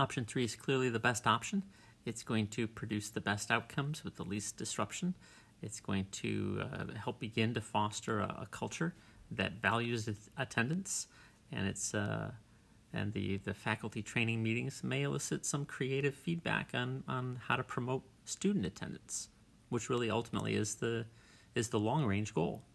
Option 3 is clearly the best option. It's going to produce the best outcomes with the least disruption. It's going to help begin to foster a culture that values attendance, and the faculty training meetings may elicit some creative feedback on how to promote student attendance, which really ultimately is the long-range goal.